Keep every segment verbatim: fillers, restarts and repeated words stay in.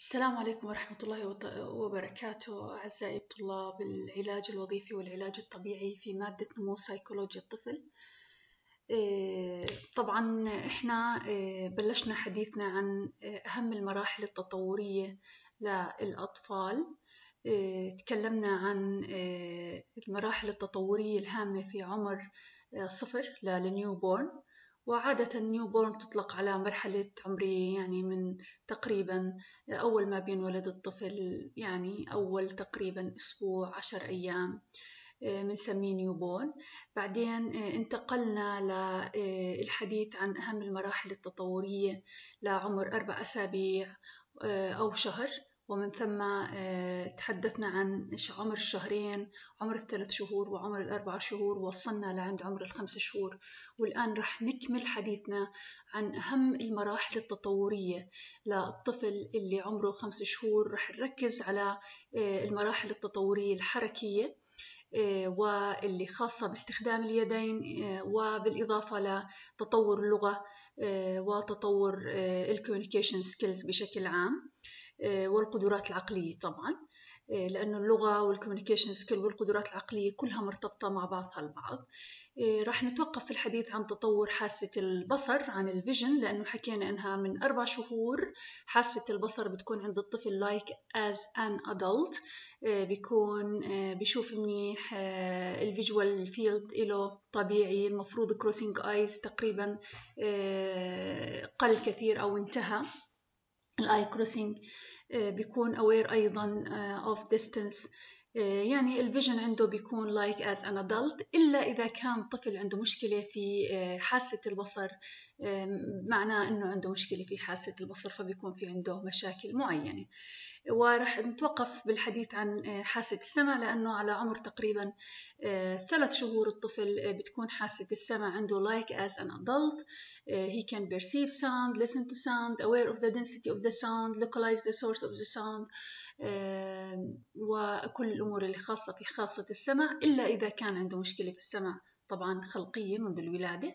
السلام عليكم ورحمة الله وط- وبركاته أعزائي الطلاب. العلاج الوظيفي والعلاج الطبيعي في مادة نمو سيكولوجيا الطفل. إيه، طبعا إحنا إيه، بلشنا حديثنا عن إيه، أهم المراحل التطورية للأطفال. إيه، تكلمنا عن إيه، المراحل التطورية الهامة في عمر إيه، صفر للنيو بورن. وعادة النيو بورن تطلق على مرحلة عمرية يعني من تقريبا أول ما بينولد الطفل، يعني أول تقريبا أسبوع عشر أيام بنسميه نيو بورن. بعدين انتقلنا للحديث عن أهم المراحل التطورية لعمر أربع أسابيع أو شهر، ومن ثم تحدثنا عن عمر الشهرين، عمر الثلاث شهور، وعمر الأربع شهور، ووصلنا لعند عمر الخمس شهور. والآن رح نكمل حديثنا عن أهم المراحل التطورية للطفل اللي عمره خمس شهور. رح نركز على المراحل التطورية الحركية واللي خاصة باستخدام اليدين، وبالإضافة لتطور اللغة وتطور الكوميونيكيشن سكيلز بشكل عام، والقدرات العقلية طبعا، لأنه اللغة والكوميونيكيشن سكيل والقدرات العقلية كلها مرتبطة مع بعضها البعض. راح نتوقف في الحديث عن تطور حاسة البصر، عن الفيجن، لأنه حكينا إنها من أربع شهور حاسة البصر بتكون عند الطفل like as an adult. بيكون بيشوف منيح، الفيجوال فيلد إله طبيعي، المفروض كروسينج آيز تقريبا قل كثير أو انتهى الآي كروسينج. بيكون aware أيضا of distance، يعني الفيجن عنده بيكون like as an adult، إلا إذا كان طفل عنده مشكلة في حاسة البصر، معناه أنه عنده مشكلة في حاسة البصر، فبيكون في عنده مشاكل معينة. ورح نتوقف بالحديث عن حاسة السمع، لأنه على عمر تقريبا ثلاث شهور الطفل بتكون حاسة السمع عنده like as an adult. he can perceive sound, listen to sound, aware of the density of the sound, localize the source of the sound، وكل الأمور اللي خاصة في خاصة السمع، إلا إذا كان عنده مشكلة في السمع طبعا خلقية منذ الولادة.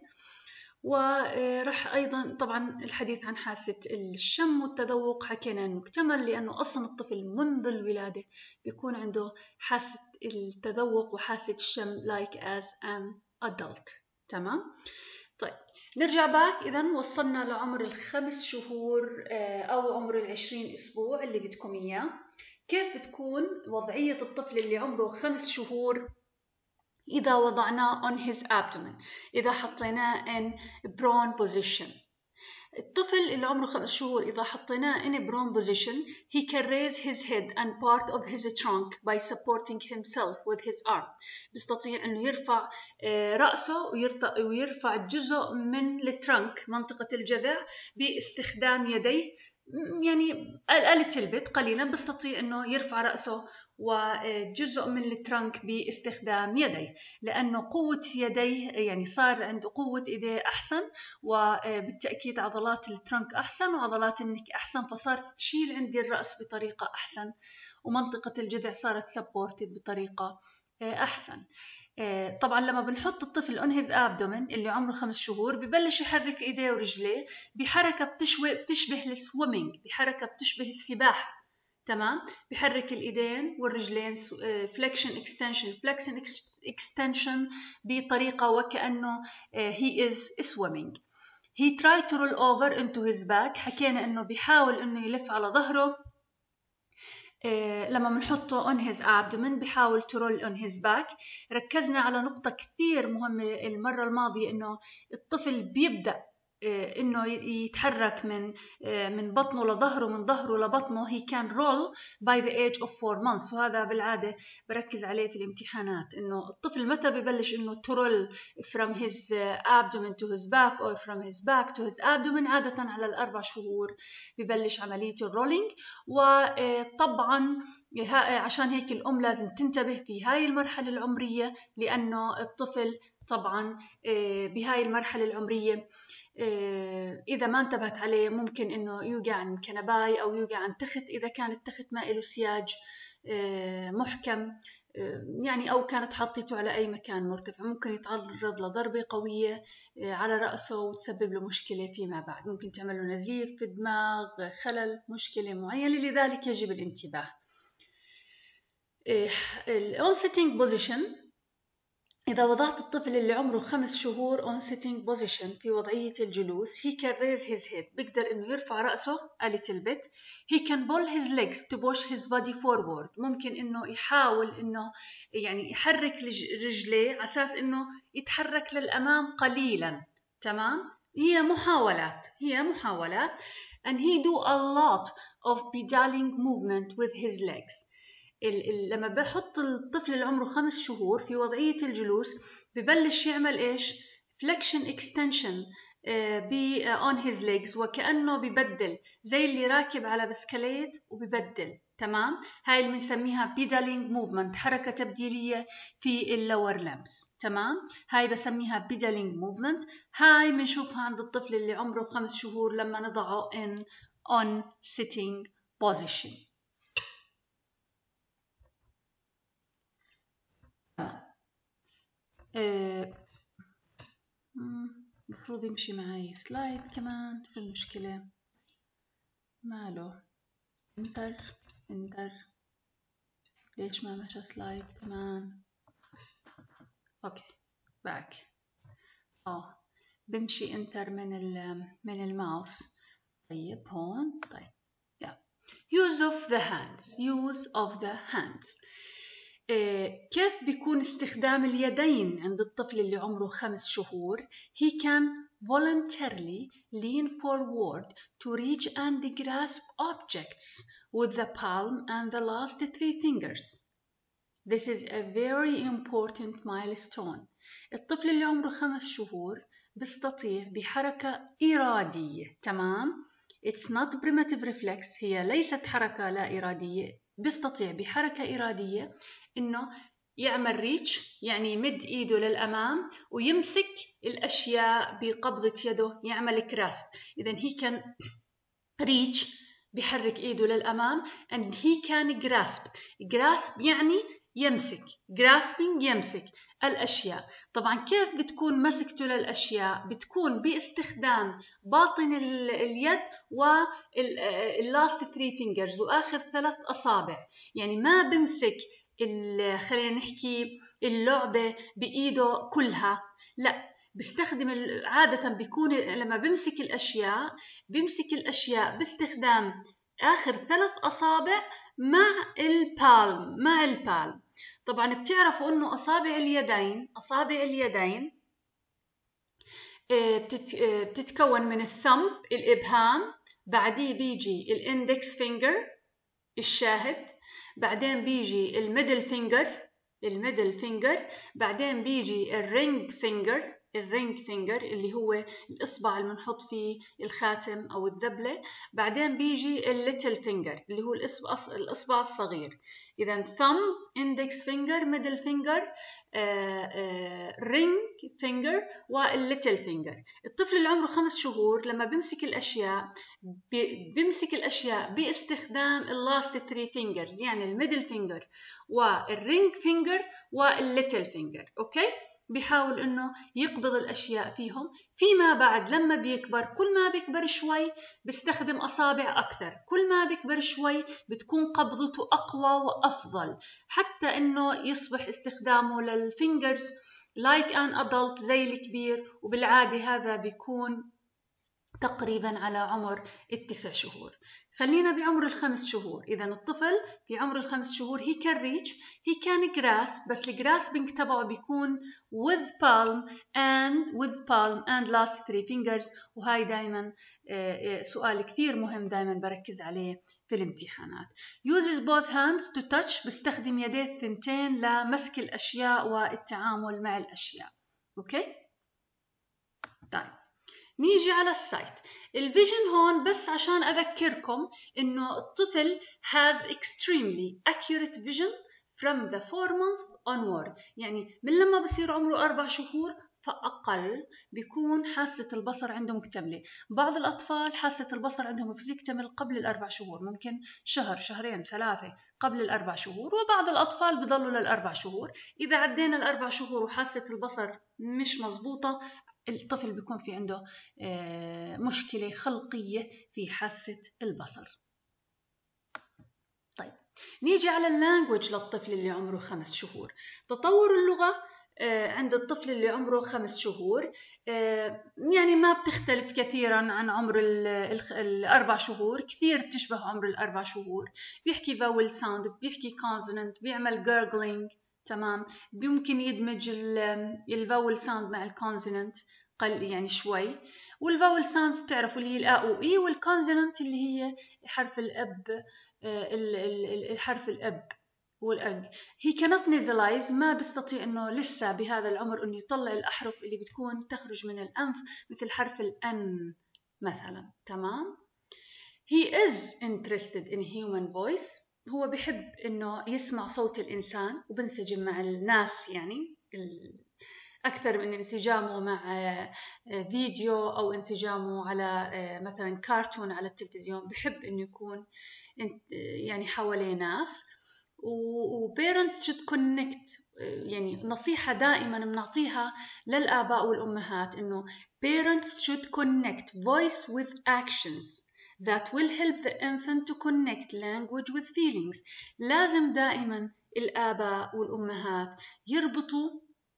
ورح أيضا طبعا الحديث عن حاسة الشم والتذوق، حكينا أنه اكتمل، لأنه أصلا الطفل منذ الولادة بيكون عنده حاسة التذوق وحاسة الشم like as an adult. تمام؟ طيب نرجع باك. إذا وصلنا لعمر الخمس شهور أو عمر العشرين أسبوع اللي بدكم إياه. كيف بتكون وضعية الطفل اللي عمره خمس شهور إذا وضعناه on his abdomen، إذا حطيناه in prone position؟ الطفل اللي عمره خمس شهور إذا حطيناه in prone position he can raise his head and part of his trunk by supporting himself with his arm. بيستطيع أنه يرفع رأسه ويرفع جزء من الترنك، منطقة الجذع، باستخدام يديه، يعني آلة البت قليلا. بيستطيع أنه يرفع رأسه وجزء من الترنك باستخدام يديه، لأنه قوة يديه يعني صار عنده قوة إيديه أحسن، وبالتأكيد عضلات الترنك أحسن وعضلات النك أحسن، فصارت تشيل عندي الرأس بطريقة أحسن، ومنطقة الجذع صارت سبورتد بطريقة أحسن. طبعا لما بنحط الطفل on his abdomen اللي عمره خمس شهور ببلش يحرك إيديه ورجليه بحركة بتشوي بتشبه السويمينج، بحركة بتشبه السباحة. تمام؟ بحرك الإيدين والرجلين flexion extension flexion extension بطريقة وكأنه he is swimming. he tried to roll over into his back. حكينا إنه بيحاول إنه يلف على ظهره. إيه لما بنحطه on his abdomen بيحاول to roll on his back. ركزنا على نقطة كثير مهمة المرة الماضية، إنه الطفل بيبدأ إيه إنه يتحرك من إيه من بطنه لظهره، من ظهره لبطنه. he can roll by the age of four months، وهذا بالعادة بركز عليه في الامتحانات، إنه الطفل متى ببلش إنه to roll from his abdomen to his back or from his back to his abdomen. عادة على الأربع شهور ببلش عملية الرولينج. وطبعا عشان هيك الأم لازم تنتبه في هاي المرحلة العمرية، لأنه الطفل طبعا بهاي المرحلة العمرية إذا ما انتبهت عليه ممكن إنه يوقع عن كنباي أو يوقع عن تخت، إذا كان التخت ما له سياج محكم، يعني أو كانت حطيته على أي مكان مرتفع، ممكن يتعرض لضربة قوية على رأسه وتسبب له مشكلة فيما بعد، ممكن تعمل له نزيف في الدماغ، خلل، مشكلة معينة، لذلك يجب الانتباه. ال on sitting position، إذا وضعت الطفل اللي عمره خمس شهور on sitting position في وضعية الجلوس، he can raise his head، بيقدر إنه يرفع رأسه a little bit. he can pull his legs to push his body forward، ممكن إنه يحاول إنه يعني يحرك رجليه على أساس إنه يتحرك للأمام قليلا. تمام؟ هي محاولات، هي محاولات. and he do a lot of pedaling movement with his legs. لما بحط الطفل اللي عمره خمس شهور في وضعية الجلوس ببلش يعمل إيش؟ flexion extension ب on his legs، وكأنه ببدل زي اللي راكب على بسكليت وببدل. تمام؟ هاي اللي بنسميها pedaling movement، حركة تبديلية في اللور limbs. تمام؟ هاي بسميها pedaling movement. هاي بنشوفها عند الطفل اللي عمره خمس شهور لما نضعه in on sitting position. المفروض يمشي معي سلايد كمان، شو المشكلة؟ ماله؟ انتر انتر ليش ما مشى سلايد كمان؟ اوكي باك. اه بمشي انتر من ال من الماوس. طيب هون. طيب yeah. use of the hands use of the hands كيف بيكون استخدام اليدين عند الطفل اللي عمره خمس شهور؟ he can voluntarily lean forward to reach and grasp objects with the palm and the last three fingers. This is a very important milestone. الطفل اللي عمره خمس شهور بيستطيع بحركة إرادية. تمام؟ It's not primitive reflex، هي ليست حركة لا إرادية، بيستطيع بحركة إرادية إنه يعمل ريتش، يعني يمد إيده للأمام ويمسك الأشياء بقبضة يده، يعمل كراسب. إذن he can reach، بيحرك إيده للأمام، and he can grasp. grasp يعني يمسك، grasping يمسك الأشياء. طبعا كيف بتكون مسكته للأشياء؟ بتكون باستخدام باطن اليد واللاست three fingers وآخر ثلاث أصابع. يعني ما بمسك خلينا نحكي اللعبة بإيده كلها، لا، بستخدم عادة بيكون لما بمسك الأشياء بمسك الأشياء باستخدام آخر ثلاث أصابع مع البالم مع البالم. طبعا بتعرفوا إنه أصابع اليدين أصابع اليدين بتتكون من الثumb الإبهام، بعديه بيجي الاندكس فينجر الشاهد، بعدين بيجي الميدل فينجر الميدل فينجر بعدين بيجي الرينج فينجر الرينج فينجر اللي هو الإصبع اللي بنحط فيه الخاتم أو الذبلة، بعدين بيجي الليتل فينجر اللي هو الإصبع الإصبع الصغير. إذا thumb index finger middle finger رينج فينجر والليتل فينجر. الطفل اللي عمره خمس شهور لما بيمسك الأشياء بيمسك الأشياء باستخدام اللاست ثري فينجرز، يعني الميدل فينجر والرينج فينجر والليتل فينجر. أوكي، بيحاول إنه يقبض الأشياء فيهم. فيما بعد لما بيكبر، كل ما بيكبر شوي بيستخدم أصابع أكثر، كل ما بيكبر شوي بتكون قبضته أقوى وأفضل، حتى إنه يصبح استخدامه للفينجرز like an adult زي الكبير. وبالعادة هذا بيكون تقريبا على عمر التسع شهور. خلينا بعمر الخمس شهور. إذا الطفل في عمر الخمس شهور he can reach he can grasp، بس الجراسبينج تبعه بيكون with palm and with palm and last three fingers. وهاي دايما سؤال كثير مهم دايما بركز عليه في الامتحانات. uses both hands to touch، بستخدم يديه الثنتين لمسك الأشياء والتعامل مع الأشياء. أوكي؟ طيب نيجي على السايت. الفيجن هون بس عشان أذكركم إنه الطفل has extremely accurate vision from the four month onward، يعني من لما بصير عمره أربع شهور فأقل بيكون حاسة البصر عنده مكتملة. بعض الأطفال حاسة البصر عندهم بتكتمل قبل الأربع شهور، ممكن شهر شهرين ثلاثة قبل الأربع شهور، وبعض الأطفال بضلوا للأربع شهور. إذا عدينا الأربع شهور وحاسة البصر مش مضبوطة، الطفل بيكون في عنده مشكلة خلقية في حاسة البصر. طيب نيجي على اللانجوج للطفل اللي عمره خمس شهور. تطور اللغة عند الطفل اللي عمره خمس شهور يعني ما بتختلف كثيرا عن عمر الأربع شهور، كثير بتشبه عمر الأربع شهور. بيحكي vowel sound، بيحكي consonant، بيعمل gurgling، تمام. ممكن يدمج الفاول ساوند مع الكونسونانت قل يعني شوي. والفاول ساوندز تعرفوا اللي هي الآ و إي، والكونسونانت اللي هي حرف الأب، الحرف الأب والأج. he cannot nasalize، ما بيستطيع إنه لسه بهذا العمر إنه يطلع الأحرف اللي بتكون تخرج من الأنف مثل حرف الأن مثلا، تمام. he is interested in human voice، هو بحب إنه يسمع صوت الإنسان وبنسجم مع الناس، يعني أكثر من انسجامه مع فيديو أو انسجامه على مثلا كارتون على التلفزيون. بحب إنه يكون يعني حواليه ناس. و parents should connect، يعني نصيحة دائما بنعطيها للآباء والأمهات إنه parents should connect voice with actions that will help the infant to connect language with feelings. لازم دائما الآباء والأمهات يربطوا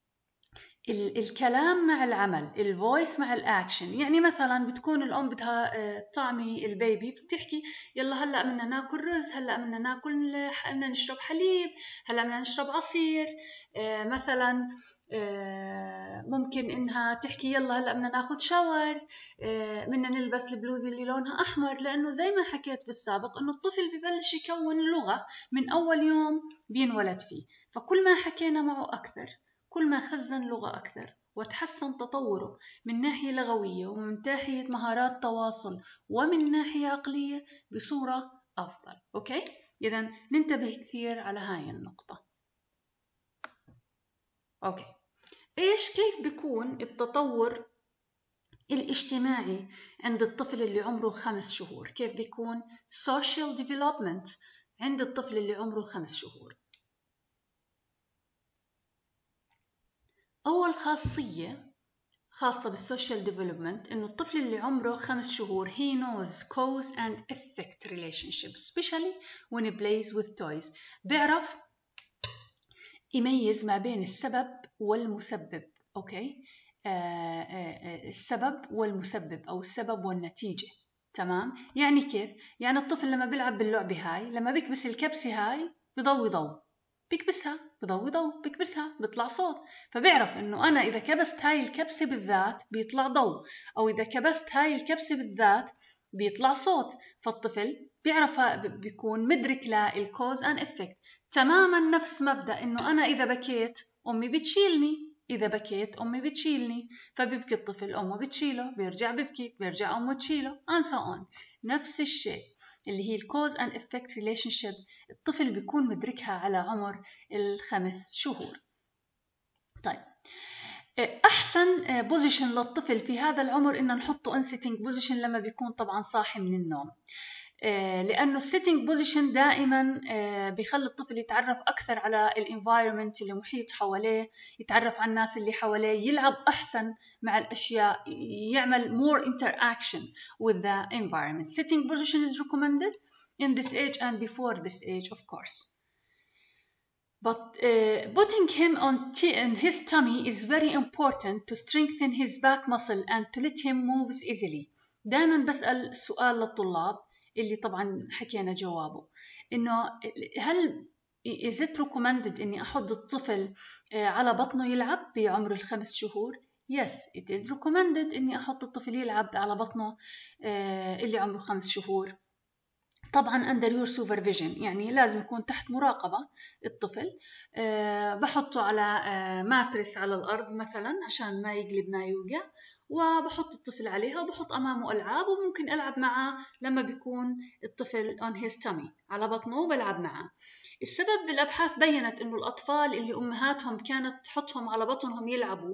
الكلام مع العمل، الفويس مع الأكشن. يعني مثلا بتكون الأم بدها طعمي البيبي، بتحكي يلا هلأ بدنا ناكل رز، هلأ بدنا ناكل بدنا نشرب حليب، هلأ بدنا نشرب عصير. مثلا ممكن إنها تحكي يلا هلأ بدنا ناخد شاور، بدنا نلبس البلوزة اللي لونها أحمر، لأنه زي ما حكيت بالسابق إنه الطفل ببلش يكون لغة من أول يوم بينولد فيه. فكل ما حكينا معه أكثر، كل ما خزن لغة أكثر وتحسن تطوره من ناحية لغوية ومن ناحية مهارات تواصل ومن ناحية عقلية بصورة أفضل. أوكي؟ إذن ننتبه كثير على هاي النقطة. أوكي، إيش كيف بيكون التطور الاجتماعي عند الطفل اللي عمره خمس شهور؟ كيف بيكون social development عند الطفل اللي عمره خمس شهور؟ أول خاصية خاصة بالسوشيال ديفلوبمنت إنه الطفل اللي عمره خمس شهور he knows cause and effect relationship especially when he plays with toys. بيعرف يميز ما بين السبب والمسبب. أوكي، آه آه السبب والمسبب أو السبب والنتيجة، تمام. يعني كيف؟ يعني الطفل لما بيلعب باللعبة هاي، لما بيكبس الكبسة هاي بضوي ضوء، بيكبسها بضوي ضوء، بيكبسها بيطلع صوت. فبيعرف إنه أنا إذا كبست هاي الكبسة بالذات بيطلع ضوء، أو إذا كبست هاي الكبسة بالذات بيطلع صوت. فالطفل بيعرف، بيكون مدرك للكوز أند إفكت. تماما نفس مبدأ إنه أنا إذا بكيت أمي بتشيلني، إذا بكيت أمي بتشيلني. فبيبكي الطفل، أمه بتشيله، بيرجع ببكي، بيرجع أمه تشيله and so on. نفس الشيء اللي هي الكوز أند إفكت ريليشن شيب، الطفل بيكون مدركها على عمر الخمس شهور. طيب، أحسن بوزيشن للطفل في هذا العمر إنه نحطه ان سيتنج بوزيشن لما بيكون طبعا صاحي من النوم، لأنه السيتنج بوزيشن دائما بيخلي الطفل يتعرف أكثر على الانفايرمنت اللي محيط حواليه، يتعرف على الناس اللي حواليه، يلعب أحسن مع الأشياء، يعمل more interaction with the environment. Sitting position is recommended in this age and before this age, of course. But uh, putting him on, on his tummy is very important to strengthen his back muscle and to let him move easily. دائما بسأل سؤال للطلاب اللي طبعا حكينا جوابه، إنه هل is it recommended إني أحط الطفل على بطنه يلعب بعمر الخمس شهور؟ Yes, it is recommended إني أحط الطفل يلعب على بطنه اللي عمره خمس شهور، طبعا under your supervision، يعني لازم يكون تحت مراقبة الطفل. بحطه على ماترس على الأرض مثلا عشان ما يقلب ما يوقع، وبحط الطفل عليها وبحط أمامه ألعاب، وممكن ألعب معه لما بيكون الطفل on his tummy على بطنه وبلعب معه. السبب بالأبحاث بيّنت إنه الأطفال اللي أمهاتهم كانت تحطهم على بطنهم يلعبوا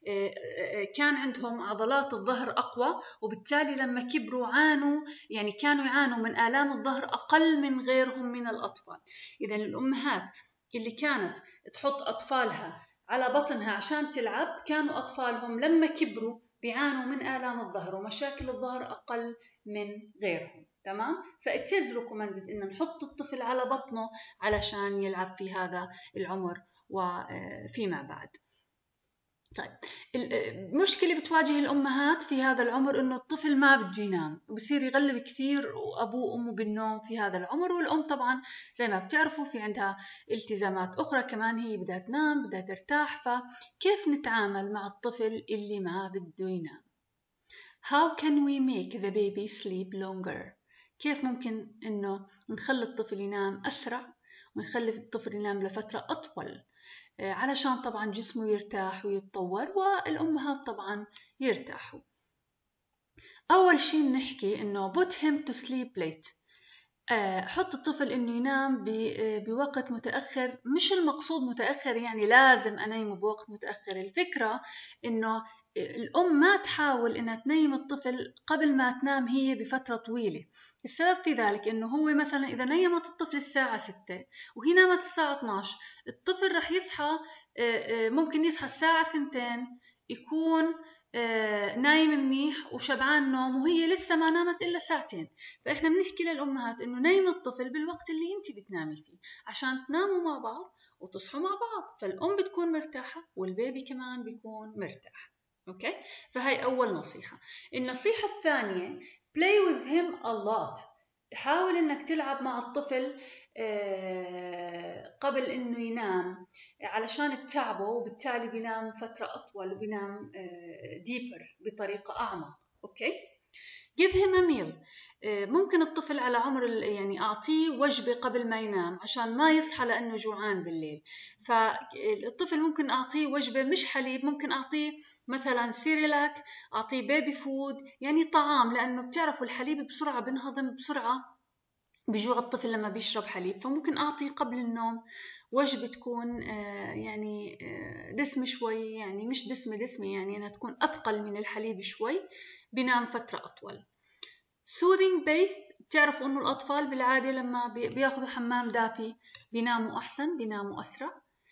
كان عندهم عضلات الظهر أقوى، وبالتالي لما كبروا عانوا يعني كانوا يعانوا من آلام الظهر أقل من غيرهم من الأطفال. إذن الأمهات اللي كانت تحط أطفالها على بطنها عشان تلعب كانوا أطفالهم لما كبروا بيعانوا من آلام الظهر ومشاكل الظهر أقل من غيرهم. تمام؟ فإت is recommended إن نحط الطفل على بطنه علشان يلعب في هذا العمر وفيما بعد. طيب المشكلة بتواجه الأمهات في هذا العمر إنه الطفل ما بده ينام وبصير يغلب كثير وأبوه وأمه بالنوم في هذا العمر، والأم طبعا زي ما بتعرفوا في عندها التزامات أخرى كمان، هي بدها تنام بدها ترتاح. فكيف نتعامل مع الطفل اللي ما بده ينام؟ How can we make the baby sleep longer؟ كيف ممكن إنه نخلي الطفل ينام أسرع ونخلي الطفل ينام لفترة أطول علشان طبعا جسمه يرتاح ويتطور والأمهات طبعا يرتاحوا. أول شيء بنحكي إنه put him to sleep late. حط الطفل إنه ينام بوقت متأخر. مش المقصود متأخر يعني لازم أنيمه بوقت متأخر، الفكرة إنه الأم ما تحاول إنها تنيم الطفل قبل ما تنام هي بفترة طويلة. السبب في ذلك إنه هو مثلا إذا نيمت الطفل الساعة ستة وهي نامت الساعة اثناشر، الطفل رح يصحى ممكن يصحى الساعة ثنتين يكون نايم منيح وشبعان نوم وهي لسه ما نامت إلا ساعتين. فإحنا بنحكي للأمهات إنه نيم الطفل بالوقت اللي أنت بتنامي فيه عشان تناموا مع بعض وتصحوا مع بعض، فالأم بتكون مرتاحة والبيبي كمان بيكون مرتاح. أوكي؟ فهي أول نصيحة. النصيحة الثانية play with him a lot. حاول إنك تلعب مع الطفل قبل إنه ينام علشان تتعبه، وبالتالي بينام فترة أطول وبينام deeper بطريقة أعمق. أوكي؟ give him a meal. ممكن الطفل على عمر يعني أعطيه وجبة قبل ما ينام عشان ما يصحى لأنه جوعان بالليل. فالطفل ممكن أعطيه وجبة مش حليب، ممكن أعطيه مثلا سيريلاك، أعطيه بيبي فود يعني طعام، لأنه بتعرفوا الحليب بسرعة بنهضم بسرعة بجوع الطفل لما بيشرب حليب. فممكن أعطيه قبل النوم وجبة تكون يعني دسمة شوي، يعني مش دسمة دسمة يعني أنها تكون أثقل من الحليب شوي، بينام فترة أطول. soothing bath. بتعرفوا أنه الأطفال بالعادة لما بياخذوا حمام دافي بيناموا أحسن بيناموا أسرع.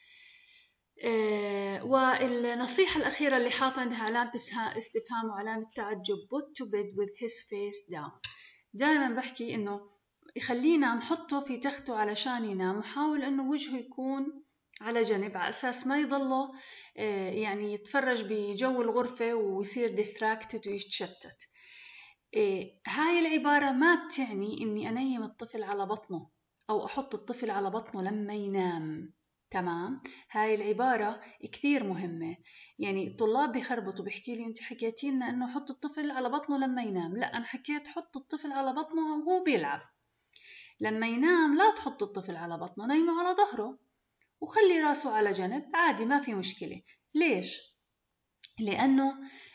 آه والنصيحة الأخيرة اللي حاطة عندها علامة استفهام وعلامة تعجب put to bed with his face down. دائما بحكي إنه يخلينا نحطه في تخته علشان ينام، وحاول إنه وجهه يكون على جنب على أساس ما يضله آه يعني يتفرج بجو الغرفة ويصير distracted ويتشتت. إيه هاي العبارة ما بتعني إني أنيم الطفل على بطنه أو أحط الطفل على بطنه لما ينام. تمام؟ هاي العبارة كثير مهمة. يعني الطلاب بيخربطوا بيحكي لي أنت حكيتي لنا إنه حط الطفل على بطنه لما ينام. لا، أنا حكيت حط الطفل على بطنه وهو بيلعب. لما ينام لا تحط الطفل على بطنه، نيمه على ظهره وخلي راسه على جنب عادي ما في مشكلة. ليش؟ لأنه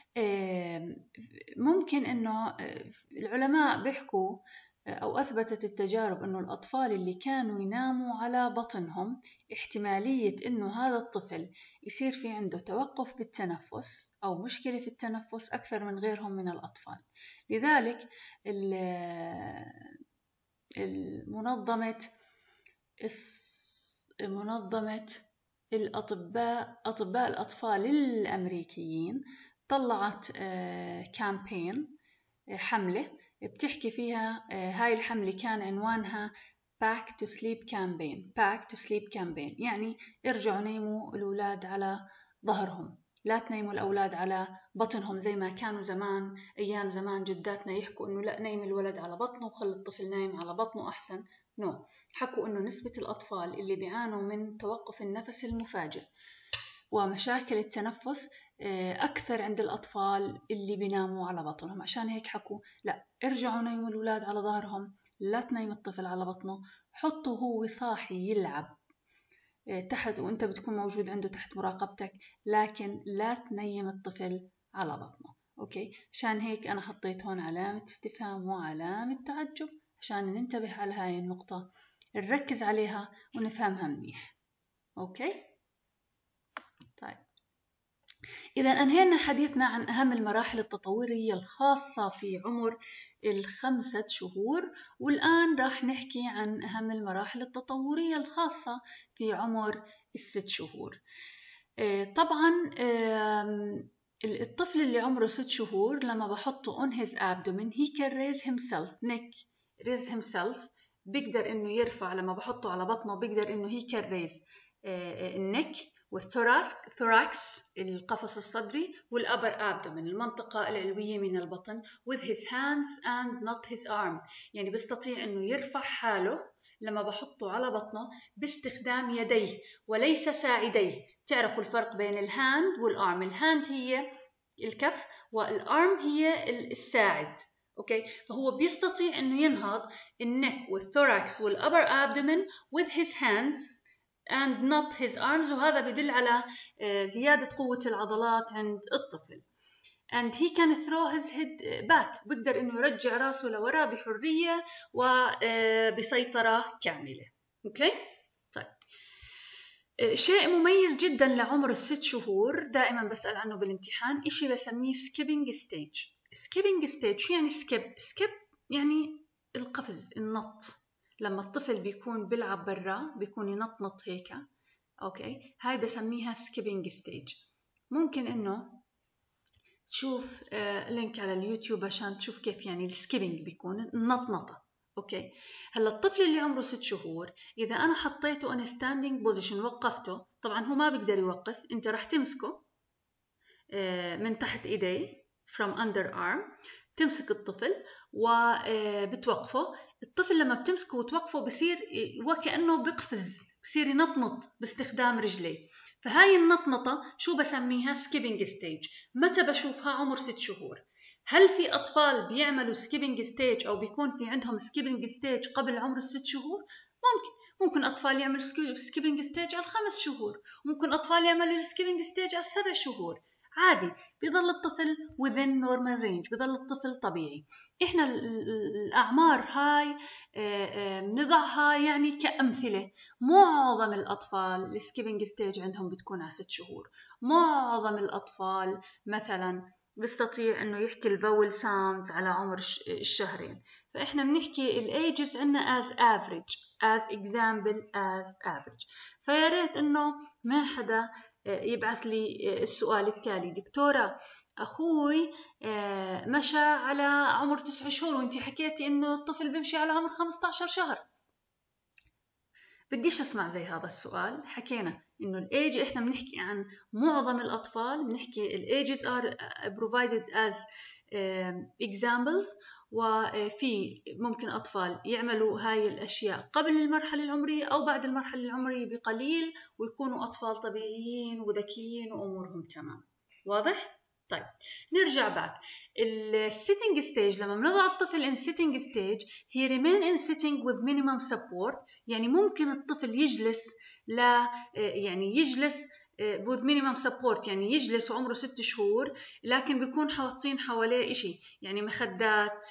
ممكن إنه العلماء بيحكوا أو أثبتت التجارب إنه الأطفال اللي كانوا يناموا على بطنهم احتمالية إنه هذا الطفل يصير في عنده توقف بالتنفس أو مشكلة في التنفس أكثر من غيرهم من الأطفال. لذلك المنظمة منظمة الأطباء أطباء الأطفال الأمريكيين طلعت كامبين حملة بتحكي فيها، هاي الحملة كان عنوانها Back to Sleep Campaign. Back to Sleep Campaign يعني ارجعوا نيموا الأولاد على ظهرهم، لا تنيموا الأولاد على بطنهم زي ما كانوا زمان أيام زمان جداتنا يحكوا إنه لا نيم الولد على بطنه وخلي الطفل نايم على بطنه أحسن. نو no. حكوا إنه نسبة الأطفال اللي بيعانوا من توقف النفس المفاجئ ومشاكل التنفس أكثر عند الأطفال اللي بيناموا على بطنهم. عشان هيك حكوا لا ارجعوا نيموا الأولاد على ظهرهم، لا تنيم الطفل على بطنه، حطه هو صاحي يلعب تحت وانت بتكون موجود عنده تحت مراقبتك، لكن لا تنيم الطفل على بطنه. أوكي، عشان هيك أنا حطيت هون علامة استفهام وعلامة تعجب عشان ننتبه على هاي النقطة، نركز عليها ونفهمها منيح. أوكي، طيب إذا أنهينا حديثنا عن أهم المراحل التطورية الخاصة في عمر الخمسة شهور، والآن راح نحكي عن أهم المراحل التطورية الخاصة في عمر الست شهور. طبعا الطفل اللي عمره ست شهور لما بحطه on his abdomen he can raise himself neck raise himself بيقدر إنه يرفع. لما بحطه على بطنه بيقدر إنه he can raise النك والثوراكس ثوراكس القفص الصدري والأبر abdomen المنطقة العلوية من البطن with his hands and not his arm. يعني بيستطيع إنه يرفع حاله لما بحطه على بطنه باستخدام يديه وليس ساعديه. تعرفوا الفرق بين الهاند والارم؟ الهاند هي الكف والارم هي الساعد. اوكي، فهو بيستطيع انه ينهض النك والثوراكس والابر abdomen with his hands and not his arms، وهذا بدل على زيادة قوة العضلات عند الطفل. and he can throw his head back بيقدر إنه يرجع راسه لوراء بحرية وبسيطرة كاملة. أوكي، طيب شيء مميز جدا لعمر الست شهور دائما بسأل عنه بالامتحان، إشي بسميه skipping stage. skipping stage يعني skip skip يعني القفز النط. لما الطفل بيكون بيلعب برا بيكون ينطنط هيك. أوكي، هاي بسميها skipping stage. ممكن إنه تشوف آه لينك على اليوتيوب عشان تشوف كيف يعني السكيبنج بيكون نطنطة. اوكي، هلا الطفل اللي عمره ست شهور اذا انا حطيته ان ستاندينج بوزيشن وقفته، طبعا هو ما بيقدر يوقف، انت راح تمسكه آه من تحت ايديه from under arm، تمسك الطفل وبتوقفه. الطفل لما بتمسكه وتوقفه بصير وكأنه بيقفز، بصير ينطنط باستخدام رجليه. فهاي النطنطة شو بسميها؟ سكيبنج ستيج. متى بشوفها؟ عمر ست شهور. هل في أطفال بيعملوا سكيبنج ستيج أو بيكون في عندهم سكيبنج ستيج قبل عمر الست شهور؟ ممكن ممكن أطفال يعملوا سكيبنج ستيج على الخمس شهور، ممكن أطفال يعملوا سكيبنج ستيج على السبع شهور. عادي، بيظل الطفل within normal range، بيظل الطفل طبيعي. إحنا الأعمار هاي بنضعها يعني كأمثلة. معظم الأطفال السكيبنج ستيج عندهم بتكون على ست شهور. معظم الأطفال مثلا بيستطيع إنه يحكي الفول ساوندز على عمر الشهرين. فإحنا بنحكي الأيجز عنا as average as example as average. فيا ريت إنه ما حدا يبعث لي السؤال التالي: دكتورة أخوي مشى على عمر تسع شهور وانتي حكيتي إنه الطفل بيمشي على عمر خمسة عشر شهر. بديش أسمع زي هذا السؤال. حكينا إنه الأيج إحنا بنحكي عن معظم الأطفال، بنحكي الأيجز are provided as examples، وفي ممكن أطفال يعملوا هاي الأشياء قبل المرحلة العمرية أو بعد المرحلة العمرية بقليل ويكونوا أطفال طبيعيين وذكيين وأمورهم تمام. واضح؟ طيب نرجع باك. السيتنج ستيج لما بنضع الطفل in sitting stage he remain in sitting with minimum support. يعني ممكن الطفل يجلس لا يعني يجلس with minimum support، يعني يجلس وعمره ست شهور لكن بيكون حاطين حواليه إشي، يعني مخدات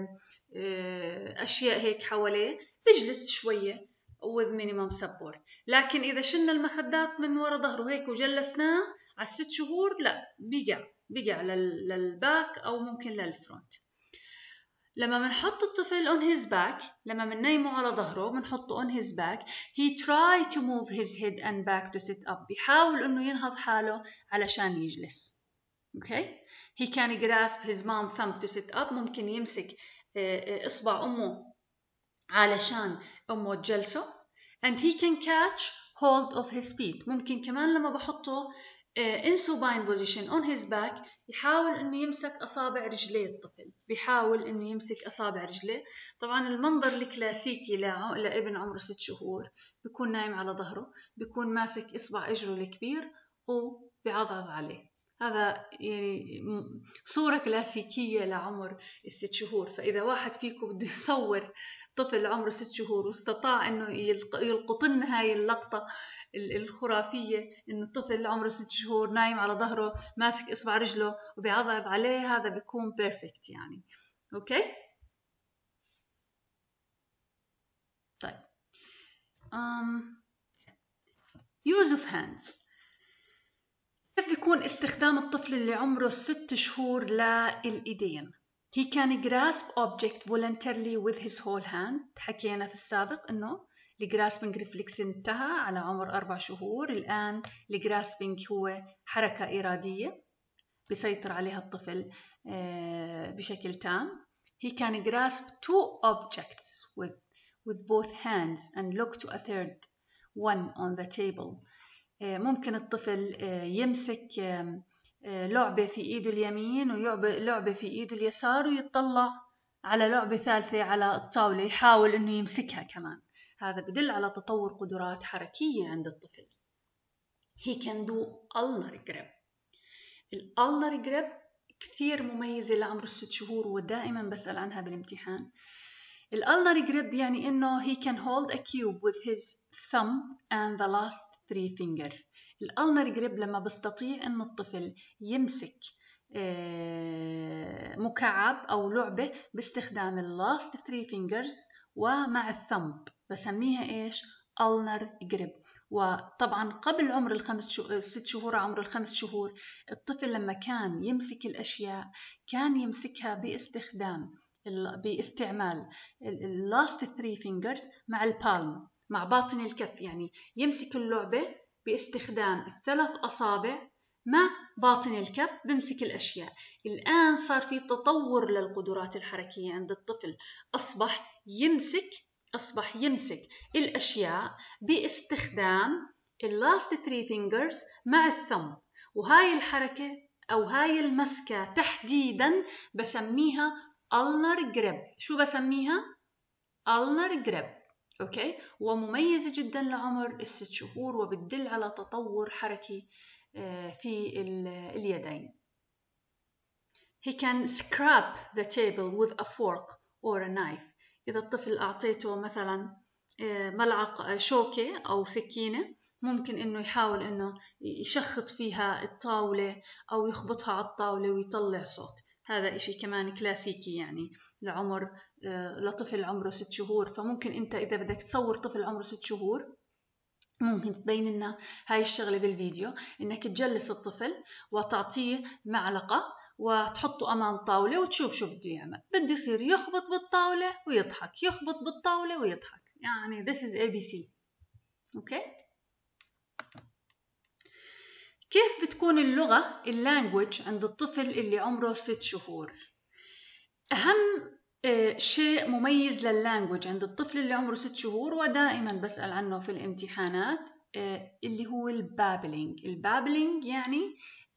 أشياء هيك حواليه، بيجلس شوية with minimum support. لكن إذا شلنا المخدات من ورا ظهره هيك وجلسناه على الست شهور لا، بيقع بيقع للباك أو ممكن للفرونت. لما بنحط الطفل on his back، لما بننيمه على ظهره بنحطه on his back he try to move his head and back to sit up. بيحاول إنه ينهض حاله علشان يجلس. okay he can grasp his mom thumb to sit up. ممكن يمسك إصبع أمه علشان أمه تجلسه. and he can catch hold of his feet. ممكن كمان لما بحطه in supine position on his back يحاول إنه يمسك أصابع رجليه. الطفل بيحاول إنه يمسك أصابع رجليه. طبعا المنظر الكلاسيكي لابن عمره ست شهور بيكون نايم على ظهره، بيكون ماسك إصبع إجره الكبير وبيعضض عليه. هذا يعني صورة كلاسيكية لعمر الست شهور. فإذا واحد فيكم بده يصور طفل عمره ست شهور واستطاع إنه يلقط لنا هاي اللقطة الخرافية، إنه طفل عمره ست شهور نايم على ظهره ماسك إصبع رجله وبيعضعض عليه، هذا بيكون بيرفكت يعني. أوكي. طيب um, use of hands. كيف بيكون استخدام الطفل اللي عمره ست شهور للإيدين؟ He can grasp object voluntarily with his whole hand. حكينا في السابق إنه الجراسبينج ريفلكس انتهى على عمر أربع شهور. الآن الجراسبينج هو حركة إرادية بيسيطر عليها الطفل بشكل تام. He can grasp two objects with with both hands and look to a third one on the table. ممكن الطفل يمسك لعبة في إيده اليمين ولعبة في إيده اليسار ويطلع على لعبة ثالثة على الطاولة يحاول إنه يمسكها كمان. هذا بدل على تطور قدرات حركية عند الطفل. He can do ulnar grip. الulnar grip كثير مميزة لعمر الست شهور ودائما بسأل عنها بالامتحان. الulnar grip يعني إنه he can hold a cube with his thumb and the last three finger. الulnar grip لما بستطيع إنه الطفل يمسك مكعب أو لعبة باستخدام ال last three fingers ومع الثمب، بسميها إيش؟ ulnar grip. وطبعا قبل عمر الخمس شهور الست شهور عمر الخمس شهور الطفل لما كان يمسك الأشياء كان يمسكها باستخدام باستعمال ال last three fingers مع البالم مع باطن الكف. يعني يمسك اللعبة باستخدام الثلاث أصابع مع باطن الكف بمسك الأشياء. الآن صار في تطور للقدرات الحركية عند الطفل، أصبح يمسك أصبح يمسك الأشياء باستخدام ال last three fingers مع الثumb. وهاي الحركة أو هاي المسكة تحديدا بسميها ulnar grip. شو بسميها؟ ulnar grip. أوكي. ومميزة جدا لعمر الست شهور وبتدل على تطور حركي في اليدين. He can scrape the table with a fork or a knife. إذا الطفل أعطيته مثلا ملعقة شوكة أو سكينة ممكن إنه يحاول إنه يشخط فيها الطاولة أو يخبطها على الطاولة ويطلع صوت. هذا إشي كمان كلاسيكي يعني لعمر لطفل عمره ست شهور. فممكن أنت إذا بدك تصور طفل عمره ست شهور ممكن تبين لنا هاي الشغلة بالفيديو، إنك تجلس الطفل وتعطيه معلقة وتحطه أمام طاولة وتشوف شو بده يعمل. بده يصير يخبط بالطاولة ويضحك، يخبط بالطاولة ويضحك. يعني this is إيه بي سي. أوكي. كيف بتكون اللغة اللانجوج عند الطفل اللي عمره ست شهور؟ أهم شيء مميز لللانجوج عند الطفل اللي عمره ست شهور ودائما بسأل عنه في الامتحانات اللي هو البابلينج. البابلينج يعني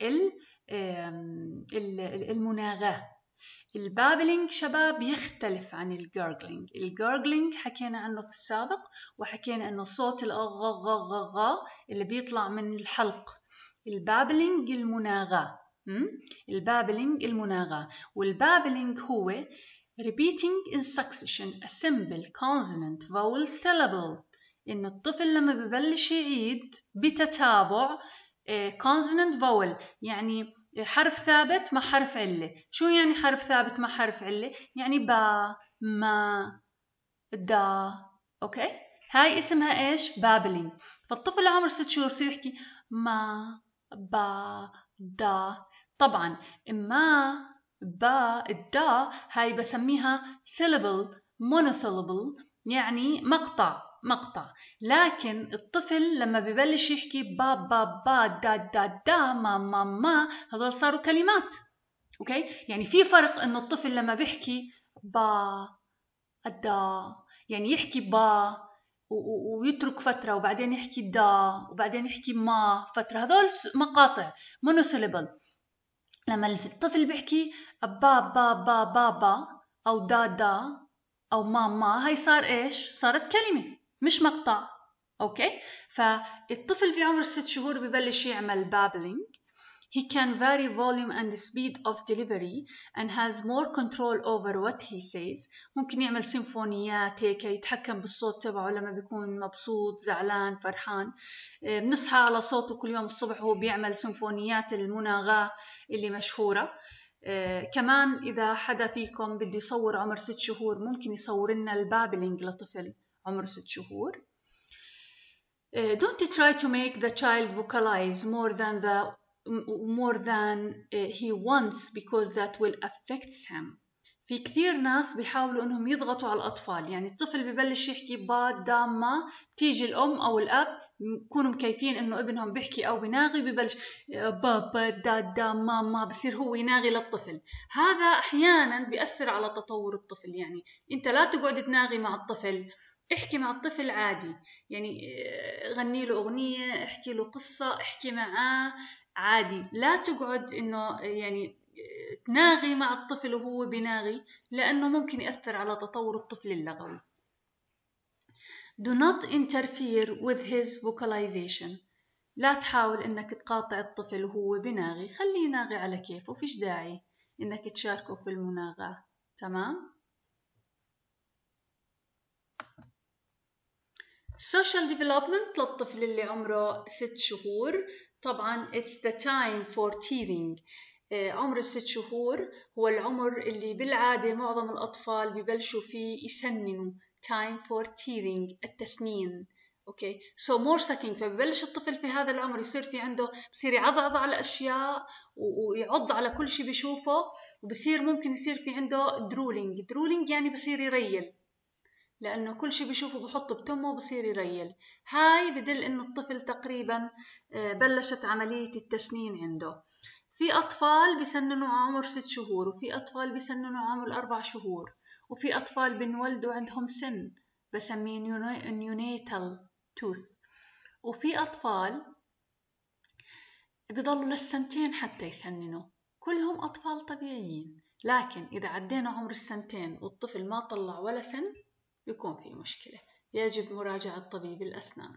المناغاة. البابلينج شباب يختلف عن الجارجلينج. الجارجلينج حكينا عنه في السابق وحكينا انه صوت الغغغغغ اللي بيطلع من الحلق. البابلينج المناغاة. البابلينج المناغاة. والبابلينج هو repeating in succession a simple consonant vowel syllable. إن الطفل لما ببلش يعيد بتتابع consonant vowel يعني حرف ثابت مع حرف علة. شو يعني حرف ثابت مع حرف علة؟ يعني با ما دا. أوكي. هاي اسمها إيش؟ بابلينج. فالطفل عمره ست شهور يصير يحكي ما با دا. طبعا ما با الدا هاي بسميها syllable monosyllable يعني مقطع مقطع. لكن الطفل لما ببلش يحكي با با با دا دا دا ما ما ما هذول صاروا كلمات. اوكي. يعني في فرق انه الطفل لما بيحكي با دا يعني يحكي با ويترك فترة وبعدين يحكي دا وبعدين يحكي ما فترة، هذول مقاطع monosyllable. لما الطفل بيحكي با با با بابا أو دا دا أو ماما هاي صار إيش؟ صارت كلمة مش مقطع. أوكي. فالطفل في عمر ست شهور ببلش يعمل بابلينج. He can vary volume and speed of delivery and has more control over what he says. ممكن يعمل سيمفونيات هيك، يتحكم بالصوت تبعه لما بيكون مبسوط، زعلان، فرحان. بنصحى على صوته كل يوم الصبح وهو بيعمل سيمفونيات المناغاة اللي مشهورة. كمان إذا حدا فيكم بده يصور عمر ست شهور ممكن يصور لنا البابلينج لطفل عمر ست شهور. Uh, don't try to make the child vocalize more than the more than uh, he wants because that will affect him. في كثير ناس بيحاولوا انهم يضغطوا على الاطفال، يعني الطفل ببلش يحكي با دا ما، تيجي الام او الاب بيكونوا مكيفين انه ابنهم بيحكي او بيناغي، ببلش بابا دا دا ما ما، بصير هو يناغي للطفل. هذا احيانا بيأثر على تطور الطفل. يعني انت لا تقعد تناغي مع الطفل، احكي مع الطفل عادي، يعني غني له أغنية، احكي له قصة، احكي معاه عادي. لا تقعد إنه يعني تناغي مع الطفل وهو بيناغي، لأنه ممكن يأثر على تطور الطفل اللغوي. Do not interfere with his vocalization. لا تحاول إنك تقاطع الطفل وهو بيناغي، خليه يناغي على كيفه، فيش داعي إنك تشاركه في المناغاة. تمام؟ social development للطفل اللي عمره ست شهور. طبعا it's the time for teething. عمر الست شهور هو العمر اللي بالعادة معظم الأطفال ببلشوا فيه يسننوا. time for teething، التسنين. اوكي so more sucking. فببلش الطفل في هذا العمر يصير في عنده، بصير يعضعض على الأشياء ويعض على كل شيء بيشوفه، وبصير ممكن يصير في عنده drooling. drooling يعني بصير يريل، لأنه كل شيء بيشوفه بحطه بتمه وبصير يريل. هاي بدل إنه الطفل تقريبا بلشت عملية التسنين عنده. في أطفال بيسننوا عمر ست شهور، وفي أطفال بيسننوا عمر أربع شهور، وفي أطفال بنولدوا عندهم سن بسميه neonatal tooth، وفي أطفال بيضلوا للسنتين حتى يسننوا. كلهم أطفال طبيعيين، لكن إذا عدينا عمر السنتين والطفل ما طلع ولا سن يكون في مشكلة، يجب مراجعة طبيب الأسنان.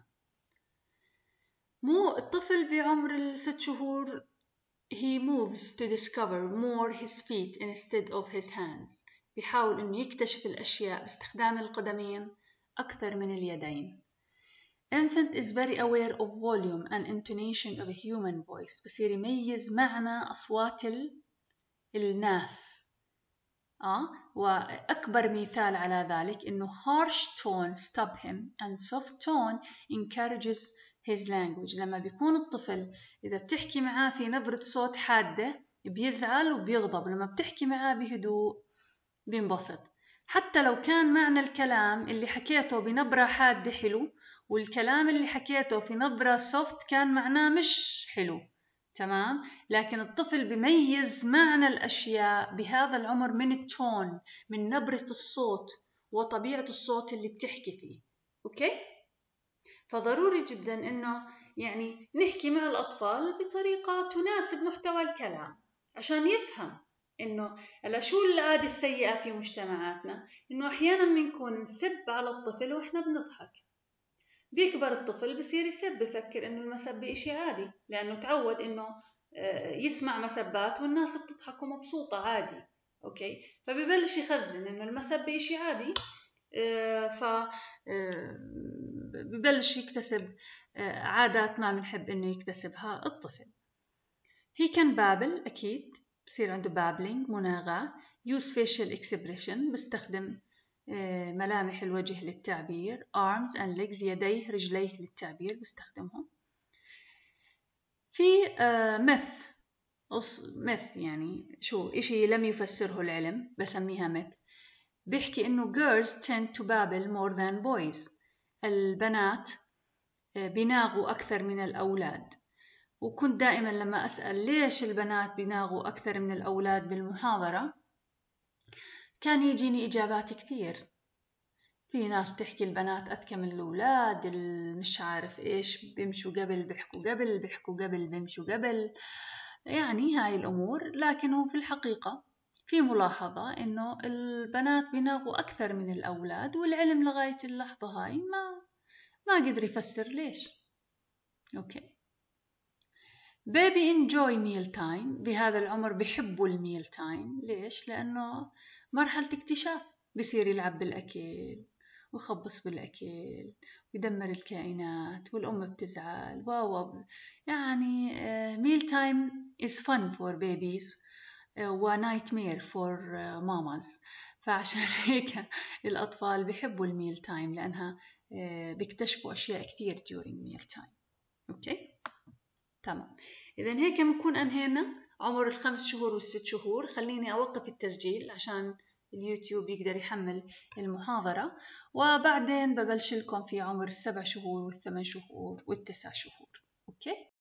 مو الطفل بعمر الست شهور he moves to discover more his feet instead of his hands. بيحاول إنه يكتشف الأشياء باستخدام القدمين أكثر من اليدين. Infant is very aware of volume and intonation of a human voice. بصير يميز معنى أصوات الناس. آه وأكبر مثال على ذلك إنه harsh tone stop him and soft tone encourages his language. لما بيكون الطفل إذا بتحكي معاه في نبرة صوت حادة بيزعل وبيغضب، لما بتحكي معاه بهدوء بينبسط. حتى لو كان معنى الكلام اللي حكيته بنبرة حادة حلو، والكلام اللي حكيته في نبرة soft كان معناه مش حلو، تمام؟ لكن الطفل بيميز معنى الأشياء بهذا العمر من التون، من نبرة الصوت وطبيعة الصوت اللي بتحكي فيه. أوكي؟ فضروري جدا إنه يعني نحكي مع الأطفال بطريقة تناسب محتوى الكلام عشان يفهم إنه هلا شو العادة السيئة في مجتمعاتنا، إنه أحيانا بنكون نسب على الطفل وإحنا بنضحك. بيكبر الطفل بصير يسب، بفكر إنه المسب إشي عادي، لأنه تعود إنه يسمع مسبات والناس بتضحك ومبسوطة عادي. أوكي، فبيبلش يخزن إنه المسب إشي عادي، ف ببلش يكتسب عادات ما بنحب إنه يكتسبها الطفل. he can babble، أكيد بصير عنده babbling مناغاة. use facial expression، بستخدم ملامح الوجه للتعبير. arms and legs، يديه رجليه للتعبير بستخدمهم. في myth، myth يعني شو إشي لم يفسره العلم بسميها myth. بيحكي إنه girls tend to babble more than boys. البنات بيناغوا أكثر من الأولاد. وكنت دائما لما أسأل ليش البنات بيناغوا أكثر من الأولاد بالمحاضرة كان يجيني إجابات كثير. في ناس تحكي البنات أذكى من الأولاد، مش عارف إيش، بيمشوا قبل بيحكوا قبل بيحكوا قبل بيمشوا قبل، يعني هاي الأمور. لكنه في الحقيقة في ملاحظة إنه البنات بيناغوا أكثر من الأولاد، والعلم لغاية اللحظة هاي ما ما قدر يفسر ليش. أوكي. baby enjoy meal time. بهذا العمر بيحبوا الميل تايم. ليش؟ لأنه مرحلة اكتشاف، بصير يلعب بالأكل ويخبص بالأكل ويدمر الكائنات والأم بتزعل واو. يعني uh, meal time is fun for babies uh, و nightmare for uh, mamas. فعشان هيك الأطفال بيحبوا الميل تايم، لأنها uh, بيكتشفوا أشياء كثير during meal time. أوكي؟ تمام. إذا هيك بنكون أنهينا عمر الخمس شهور والست شهور. خليني أوقف التسجيل عشان اليوتيوب يقدر يحمل المحاضرة، وبعدين ببلش لكم في عمر السبع شهور والثمان شهور والتسع شهور. أوكي؟